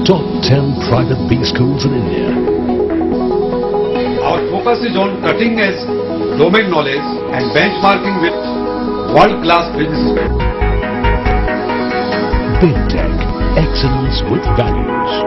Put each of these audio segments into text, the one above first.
top 10 private B schools in India. Our focus is on cutting edge domain knowledge and benchmarking with world-class businesses. Big Tech, excellence with values.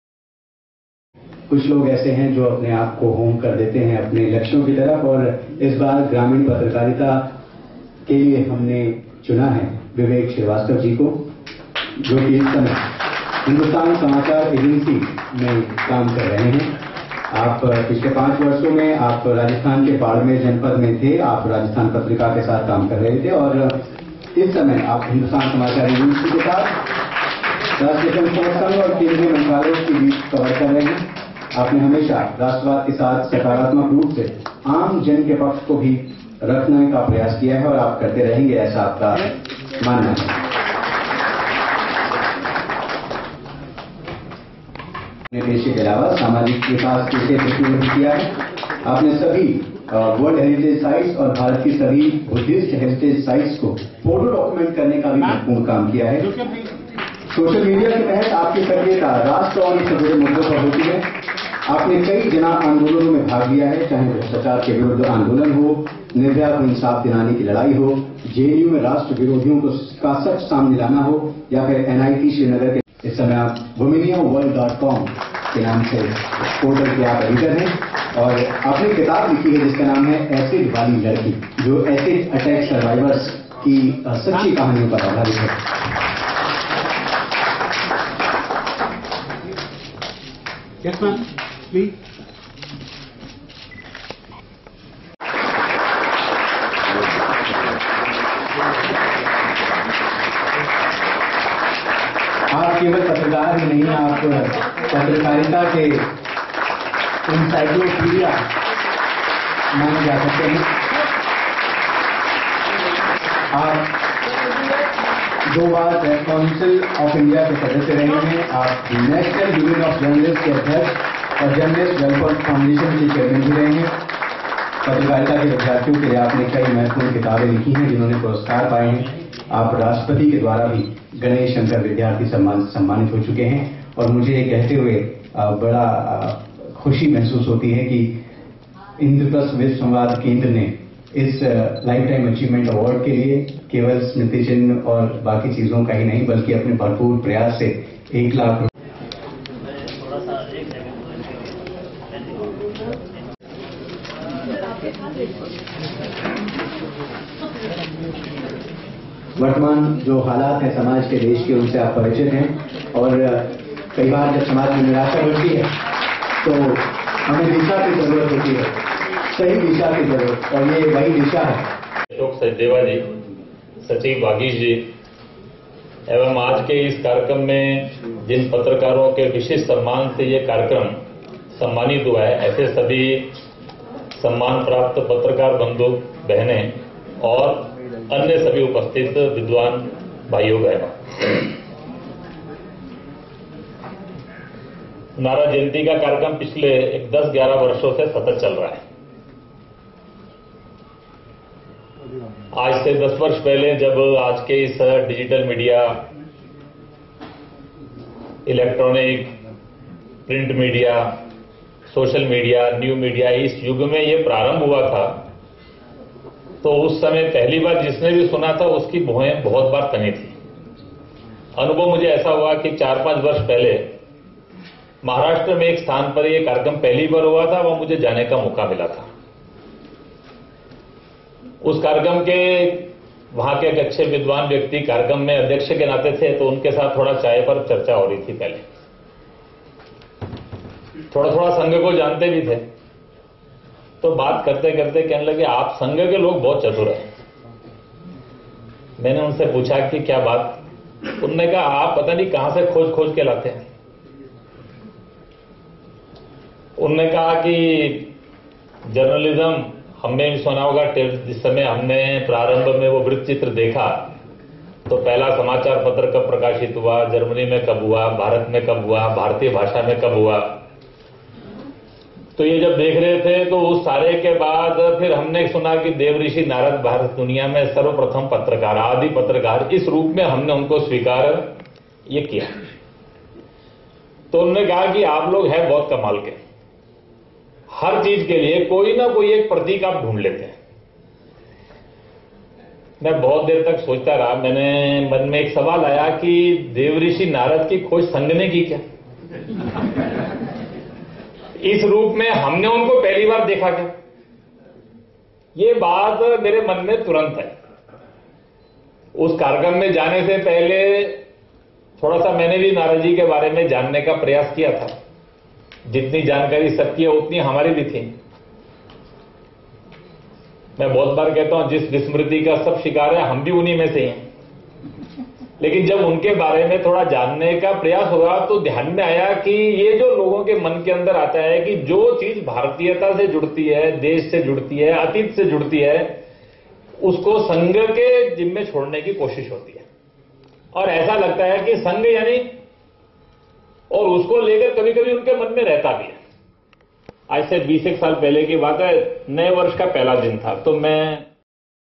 कुछ लोग ऐसे हैं जो अपने आप को होम कर देते हैं अपने लक्ष्यों की तरफ, और इस बार ग्रामीण पत्रकारिता के लिए हमने चुना है विवेक श्रीवास्तव जी को, जो कि इस समय हिंदुस्तान समाचार एजेंसी में काम कर रहे हैं। आप पिछले 5 वर्षों में आप राजस्थान के बाड़मेर जनपद में थे, आप राजस्थान पत्रिका के साथ काम कर रहे थे, और इस समय आप हिंदुस्तान समाचार एजेंसी के साथ राष्ट्रीय संघ और केंद्रीय मंत्रालयों के बीच कवर कर रहे हैं। आपने हमेशा राष्ट्रवाद के साथ सकारात्मक रूप से आम जन के पक्ष को भी रखने का प्रयास किया है, और आप करते रहेंगे, ऐसा आपका मानना है। अपने पेशे के अलावा सामाजिक विकास के क्षेत्र में भी किया है। आपने सभी वर्ल्ड हेरिटेज साइट्स और भारत की सभी बुद्धिस्ट हेरिटेज साइट्स को फोटो डॉक्यूमेंट करने का भी महत्वपूर्ण काम किया है। सोशल मीडिया के तहत आपकी सक्रियता राष्ट्र और इससे जुड़े मुद्दों पर होती है। आपने कई जन आंदोलनों में भाग लिया है, चाहे भ्रष्टाचार के विरुद्ध आंदोलन हो, निर्भया को इंसाफ दिलाने की लड़ाई हो, जेएनयू में राष्ट्र विरोधियों का सच सामने लाना हो, या फिर एनआईटी श्रीनगर के। इस समय आप womeniaworld.com के नाम से पोर्टल के आप एडिटर हैं, और आपने किताब लिखी है जिसका नाम है एसिड वाली लड़की, जो एसिड अटैक सर्वाइवर्स की सच्ची कहानियों पर आधारित है। Yes, ma'am. Please. आप केवल पत्रकार ही नहीं, आप पत्रकारिता के इंसाइक्लोपीडिया माने जा सकते हैं। आप 2 बार प्रेस काउंसिल ऑफ इंडिया के सदस्य रहे हैं। आप नेशनल यूनियन ऑफ जर्नलिस्ट के अध्यक्ष और जर्नलिस्ट वेलफेयर फाउंडेशन के चेयरमैन भी रहे हैं। पत्रकारिता के विद्यार्थियों के लिए आपने कई महत्वपूर्ण किताबें लिखी हैं जिन्होंने पुरस्कार पाए हैं। आप राष्ट्रपति के द्वारा भी गणेश शंकर विद्यार्थी सम्मानित हो चुके हैं, और मुझे ये कहते हुए बड़ा खुशी महसूस होती है कि इंद्रप्रस्थ विश्व संवाद केंद्र ने इस लाइफ टाइम अचीवमेंट अवार्ड के लिए केवल स्मृति चिन्ह और बाकी चीजों का ही नहीं, बल्कि अपने भरपूर प्रयास से 1 लाख वर्तमान जो हालात हैं समाज के, देश के, उनसे आप परिचित हैं, और कई बार जब समाज में निराशा होती है तो हमें दिशा की जरूरत होती है, सही दिशा की जरूरत, और ये वही दिशा है। अशोक सचदेवा जी, सचिव भागीश जी, एवं आज के इस कार्यक्रम में जिन पत्रकारों के विशेष सम्मान से ये कार्यक्रम सम्मानित हुआ है, ऐसे सभी सम्मान प्राप्त पत्रकार बंधु बहनें और अन्य सभी उपस्थित विद्वान भाइयों बहनों, नारा जयंती का कार्यक्रम पिछले 10-11 वर्षों से सतत चल रहा है। आज से 10 वर्ष पहले जब आज के इस digital media, electronic, print media, social media, new media, इस युग में ये प्रारंभ हुआ था, तो उस समय पहली बार जिसने भी सुना था उसकी भौहें बहुत बार तनी थी। अनुभव मुझे ऐसा हुआ कि 4-5 वर्ष पहले महाराष्ट्र में एक स्थान पर यह कार्यक्रम पहली बार हुआ था, वह मुझे जाने का मौका मिला था। उस कार्यक्रम के वहां के एक अच्छे विद्वान व्यक्ति कार्यक्रम में अध्यक्ष के नाते थे, तो उनके साथ थोड़ा चाय पर चर्चा हो रही थी। पहले थोड़ा संघ को जानते भी थे, तो बात करते करते कहने लगे, आप संघ के लोग बहुत चतुर हैं। मैंने उनसे पूछा कि क्या बात? उन्होंने कहा, आप पता नहीं कहां से खोज खोज के लाते हैं। उन्होंने कहा कि जर्नलिज्म हमने भी सुना होगा, जिस समय हमने प्रारंभ में वो वृत्त चित्र देखा, तो पहला समाचार पत्र कब प्रकाशित हुआ, जर्मनी में कब हुआ, भारत में कब हुआ, भारतीय भाषा में कब हुआ, तो ये जब देख रहे थे तो उस सारे के बाद फिर हमने सुना कि देवऋषि नारद भारत दुनिया में सर्वप्रथम पत्रकार, आदि पत्रकार, इस रूप में हमने उनको स्वीकार ये किया। तो उन्होंने कहा कि आप लोग हैं बहुत कमाल के, हर चीज के लिए कोई ना कोई एक प्रतीक आप ढूंढ लेते हैं। मैं बहुत देर तक सोचता रहा, मैंने मन में एक सवाल आया कि देवऋषि नारद की खोज संघ ने की क्या? इस रूप में हमने उनको पहली बार देखा क्या? ये बात मेरे मन में तुरंत है। उस कार्यक्रम में जाने से पहले थोड़ा सा मैंने भी नारद जी के बारे में जानने का प्रयास किया था। जितनी जानकारी सबकी है उतनी हमारी भी थी। मैं बहुत बार कहता हूं जिस विस्मृति का सब शिकार है हम भी उन्हीं में से ही हैं। लेकिन जब उनके बारे में थोड़ा जानने का प्रयास हुआ तो ध्यान में आया कि ये जो लोगों के मन के अंदर आता है कि जो चीज भारतीयता से जुड़ती है, देश से जुड़ती है, अतीत से जुड़ती है, उसको संघ के जिम्मे छोड़ने की कोशिश होती है। और ऐसा लगता है कि संघ यानी, और उसको लेकर कभी कभी उनके मन में रहता भी है। आज से 20 साल पहले की बात है, नए वर्ष का पहला दिन था, तो मैं